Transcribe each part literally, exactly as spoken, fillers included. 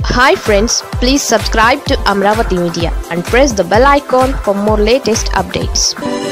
Hi friends, please subscribe to Amravati Media and press the bell icon for more latest updates.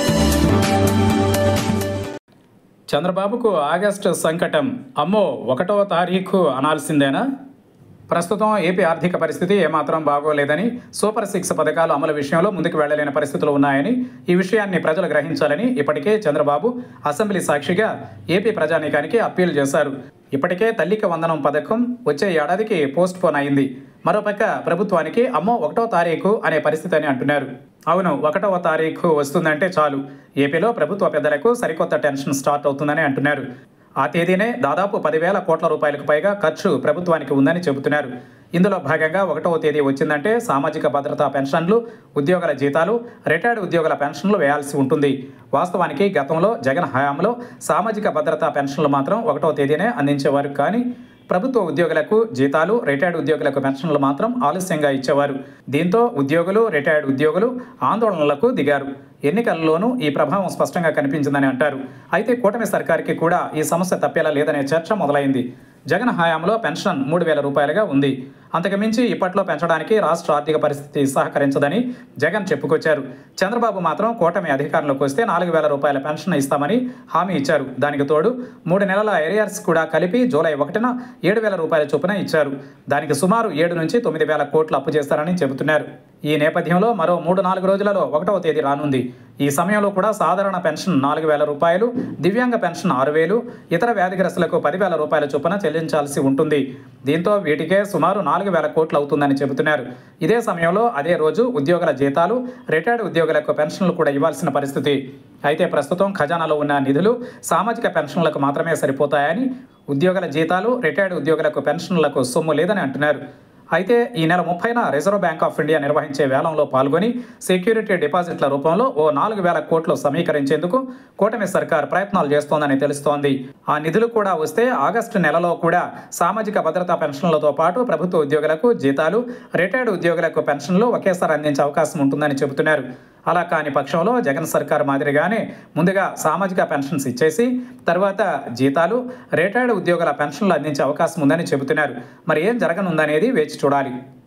చంద్రబాబుకు August సంకటం అమ్మో ఒకటవ తారీఖు అనాల్సిందేనా? ప్రస్తుతం ఏపీ ఆర్థిక పరిస్థితి ఏమాత్రం బాగోలేదని, సూపర్ సిక్స్ పథకాలు అమలు విషయంలో ముందుకు వెళ్లలేని పరిస్థితులు ఉన్నాయని, ఈ విషయాన్ని ప్రజలు గ్రహించాలని ఇప్పటికే చంద్రబాబు అసెంబ్లీ సాక్షిగా ఏపీ ప్రజానీకానికి అప్పీల్ చేశారు. ఇప్పటికే తల్లికి వందనం పథకం వచ్చే ఏడాదికి పోస్ట్ పోన్ అయింది. మరోపక్క ప్రభుత్వానికి అమ్మో ఒకటో తారీఖు అనే పరిస్థితి అని అంటున్నారు. అవును, ఒకటవ తారీఖు వస్తుందంటే చాలు ఏపీలో ప్రభుత్వ పెద్దలకు సరికొత్త టెన్షన్ స్టార్ట్ అవుతుందని అంటున్నారు. ఆ తేదీనే దాదాపు పదివేల కోట్ల రూపాయలకు పైగా ఖర్చు ప్రభుత్వానికి ఉందని చెబుతున్నారు. ఇందులో భాగంగా ఒకటవ తేదీ వచ్చిందంటే సామాజిక భద్రతా పెన్షన్లు, ఉద్యోగుల జీతాలు, రిటైర్డ్ ఉద్యోగుల పెన్షన్లు వేయాల్సి ఉంటుంది. వాస్తవానికి గతంలో జగన్ హయాంలో సామాజిక భద్రతా పెన్షన్లు మాత్రం ఒకటవ తేదీనే అందించేవారు. కానీ ప్రభుత్వ ఉద్యోగులకు జీతాలు, రిటైర్డ్ ఉద్యోగులకు పెన్షన్లు మాత్రం ఆలస్యంగా ఇచ్చేవారు. దీంతో ఉద్యోగులు, రిటైర్డ్ ఉద్యోగులు ఆందోళనలకు దిగారు. ఎన్నికల్లోనూ ఈ ప్రభావం స్పష్టంగా కనిపించిందని అంటారు. అయితే కూటమి సర్కార్కి కూడా ఈ సమస్య తప్పేలా లేదనే చర్చ మొదలైంది. జగన్ హయాంలో పెన్షన్ మూడు వేల రూపాయలుగా ఉంది. అంతకుమించి ఇప్పట్లో పెంచడానికి రాష్ట్ర ఆర్థిక పరిస్థితి సహకరించదని జగన్ చెప్పుకొచ్చారు. చంద్రబాబు మాత్రం కూటమి అధికారంలోకి వస్తే నాలుగు వేల రూపాయల పెన్షన్ ఇస్తామని హామీ ఇచ్చారు. దానికి తోడు మూడు నెలల ఏరియర్స్ కూడా కలిపి జూలై ఒకటిన ఏడు వేల రూపాయల చొప్పున ఇచ్చారు. దానికి సుమారు ఏడు నుంచి తొమ్మిది వేల కోట్లు అప్పు చేస్తారని చెబుతున్నారు. ఈ నేపథ్యంలో మరో మూడు నాలుగు రోజులలో ఒకటవ తేదీ రానుంది. ఈ సమయంలో కూడా సాధారణ పెన్షన్ నాలుగు వేల రూపాయలు, దివ్యాంగ పెన్షన్ ఆరు వేలు, ఇతర వ్యాధిగ్రస్తులకు పదివేల రూపాయల చొప్పున చెల్లించాల్సి ఉంటుంది. దీంతో వీటికే సుమారు నాలుగు వేల కోట్లు అవుతుందని చెబుతున్నారు. ఇదే సమయంలో అదే రోజు ఉద్యోగుల జీతాలు, రిటైర్డ్ ఉద్యోగులకు పెన్షన్లు కూడా ఇవ్వాల్సిన పరిస్థితి. అయితే ప్రస్తుతం ఖజానాలో ఉన్న నిధులు సామాజిక పెన్షన్లకు మాత్రమే సరిపోతాయని, ఉద్యోగుల జీతాలు, రిటైర్డ్ ఉద్యోగులకు పెన్షన్లకు సొమ్ము లేదని అంటున్నారు. అయితే ఈ నెల ముప్పైన రిజర్వ్ బ్యాంక్ ఆఫ్ ఇండియా నిర్వహించే వేలంలో పాల్గొని సెక్యూరిటీ డిపాజిట్ల రూపంలో ఓ నాలుగు వేల కోట్లు సమీకరించేందుకు కూటమి సర్కార్ ప్రయత్నాలు చేస్తోందని తెలుస్తోంది. ఆ నిధులు కూడా వస్తే ఆగస్టు నెలలో కూడా సామాజిక భద్రతా పెన్షన్లతో పాటు ప్రభుత్వ ఉద్యోగులకు జీతాలు, రిటైర్డ్ ఉద్యోగులకు పెన్షన్లు ఒకేసారి అందించే అవకాశం ఉంటుందని చెబుతున్నారు. అలా కాని పక్షంలో జగన్ సర్కార్ మాదిరిగానే ముందుగా సామాజిక పెన్షన్స్ ఇచ్చేసి తర్వాత జీతాలు, రిటైర్డ్ ఉద్యోగుల పెన్షన్లు అందించే అవకాశం ఉందని చెబుతున్నారు. మరి ఏం జరగనుందనేది వేచి చూడాలి.